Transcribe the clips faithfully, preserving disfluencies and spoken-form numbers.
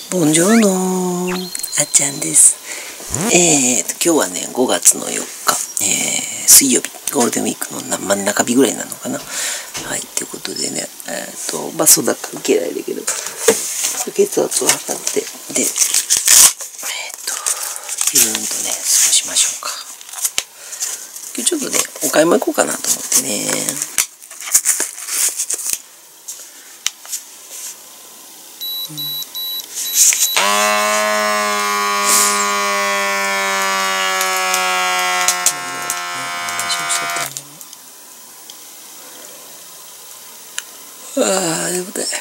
ボンジョーノあっちゃんです。えーと、今日はね、ごがつのよっか、えー、水曜日、ゴールデンウィークの真ん中日ぐらいなのかな。はい、ということでね、えーと、バスだから受けないだけど、血圧を測って、で、えーと、ゆるーんとね、過ごしましょうか。今日ちょっとね、お買い物行こうかなと思ってね。うんああ、でもね。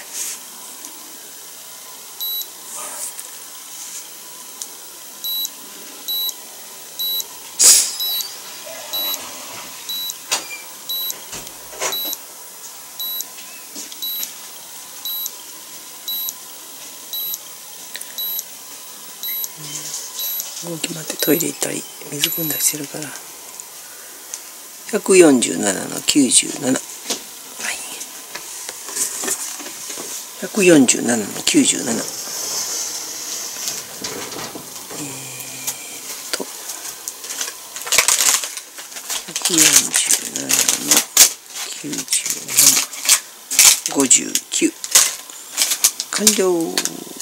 動き回ってトイレ行ったり水汲んだりしてるからひゃくよんじゅうななのきゅうじゅうなな、はい、ひゃくよんじゅうななのきゅうじゅうなな、えー、っとひゃくよんじゅうななのきゅうじゅうなな、ごじゅうきゅう、完了。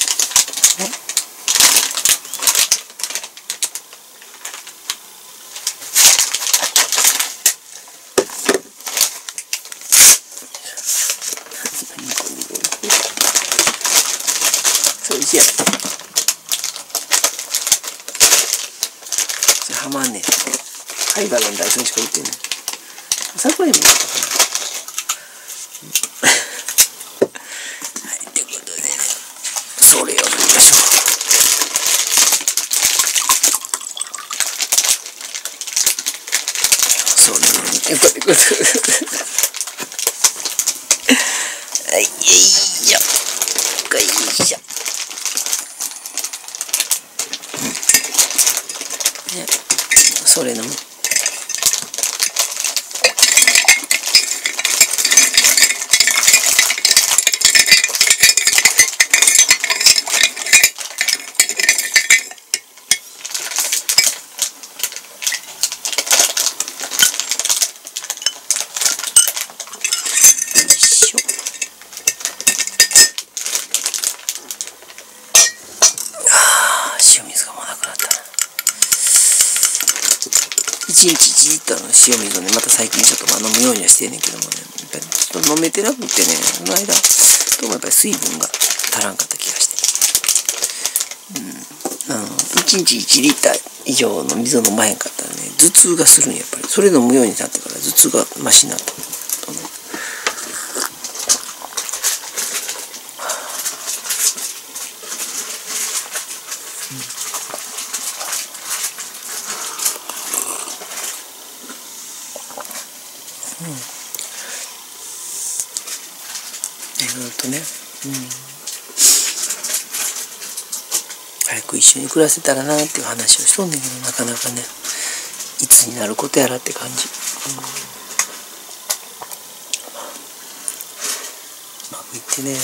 それじゃあはまんねん。貝殻のダイソンしか売ってんねん。桜井も売ったかな。はい、ということでね、それを見ましょう。それを見てこれこれはい、よいしょ。よいしょ。ね、それの塩水がもうなくなったな。一日いちリットルの塩水をね、また最近ちょっとまあ飲むようにはしてんねんけどもね、やっぱりちょっと飲めてなくってね、この間どうもやっぱり水分が足らんかった気がして、うん、あのいちにちいちリッター以上の水を飲まへんかったらね、頭痛がするんや。やっぱりそれ飲むようになってから頭痛がマシになったと思う。うん、いろいろとね、うん、早く一緒に暮らせたらなっていう話をしとんねんけど、なかなかね、いつになることやらって感じ。うん、うまくいってね、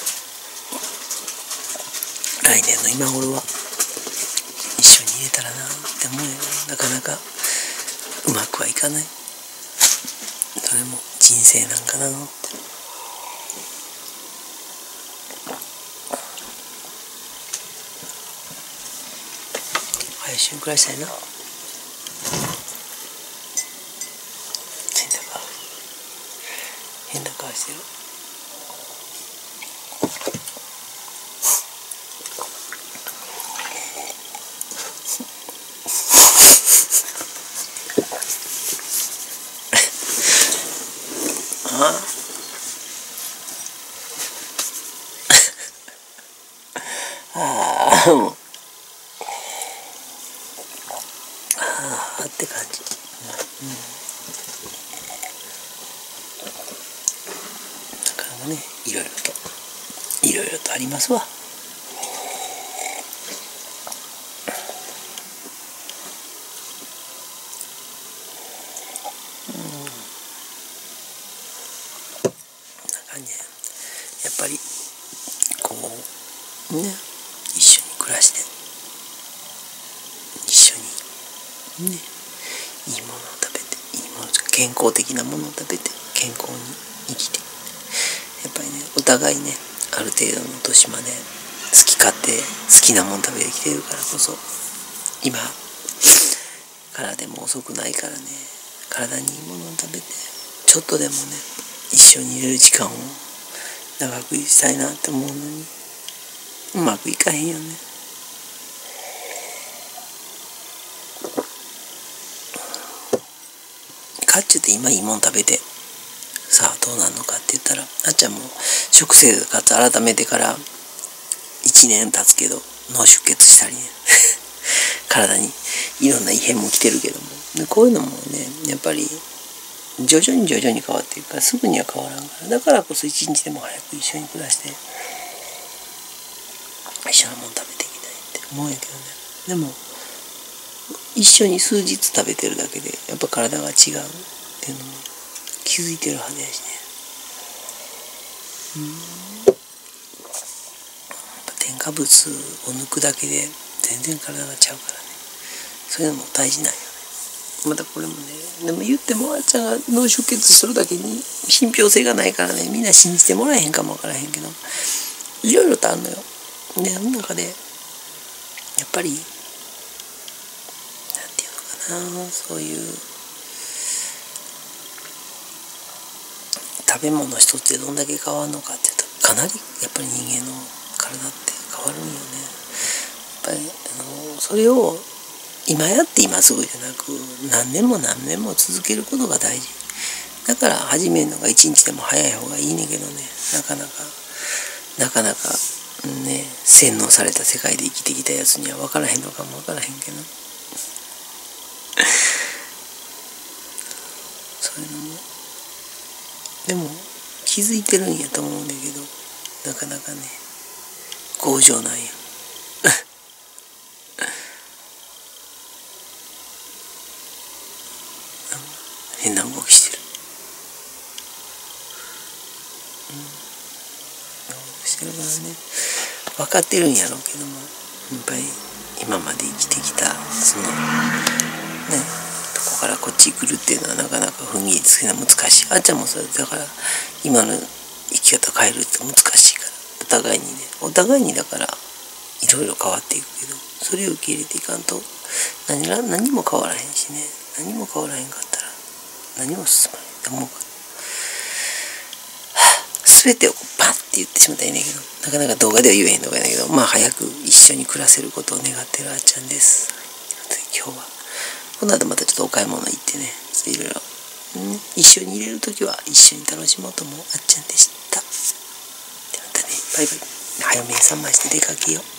来年の今頃は一緒に入れたらなって思うよ。なかなかうまくはいかない。それも人生なんかなのって。一緒に暮らしたいな。変な顔変な顔してる。あああ、もうああって感じ。うん、なかなかね、いろいろといろいろとありますわ。うん、なんかね、やっぱりこうね、 一緒に暮らして、一緒にね、いいものを食べて、いいもの、健康的なものを食べて健康に生きて、やっぱりね、お互いね、ある程度の年まで好き勝手好きなもの食べてきてるからこそ、今からでも遅くないからね、体にいいものを食べて、ちょっとでもね、一緒にいれる時間を長くしたいなって思うのに、うまくいかへんよね。かっちゅうって今いいもん食べてさあどうなるのかって言ったら、あっちゃんも食生活改めてからいちねん経つけど脳出血したりね体にいろんな異変も来てるけども、でこういうのもね、やっぱり徐々に徐々に変わっていくから、すぐには変わらんから、だからこそ一日でも早く一緒に暮らして一緒なもん食べていきたいって思うんやけどね。でも一緒に数日食べてるだけでやっぱ体が違うっていうのも気づいてるはずやしね。うん、やっぱ添加物を抜くだけで全然体がちゃうからね。そういうのも大事なんよね。またこれもね、でも言ってもあっちゃんが脳出血しとるだけに信憑性がないからね、みんな信じてもらえへんかもわからへんけど、いろいろとあるのよ。で、その中でやっぱりなんていうのかな、そういう食べ物一つでどんだけ変わるのかっていうと、かなりやっぱり人間の体って変わるんよね。やっぱりあのそれを今やって今すぐじゃなく、何年も何年も続けることが大事。だから始めるのが一日でも早い方がいいねんけどね、なかなかなかなかね、洗脳された世界で生きてきたやつには分からへんのかも分からへんけど、そういうのもでも気づいてるんやと思うんだけど、なかなかね強情なんや変な動きしてる、うん、動きしてるからね、分かってるんやろうけども、やっぱり今まで生きてきたそのね、ここからこっち来るっていうのはなかなか踏ん切りつけるのは難しい。あっちゃんもそれだから、今の生き方変えるって難しいから、お互いにね、お互いにだからいろいろ変わっていくけど、それを受け入れていかんと何ら何も変わらへんしね、何も変わらへんかったら何も進まないと思うから、全てをバッて言ってしまったらいいねんけど、なかなか動画では言えへん動画だけど、まあ早く一緒に暮らせることを願ってるあっちゃんです。今日はこの後またちょっとお買い物行ってね、いろいろ、ね、一緒に入れるときは一緒に楽しもうと思うあっちゃんでした。でまたね、バイバイ。早めにさんまいして出かけよう。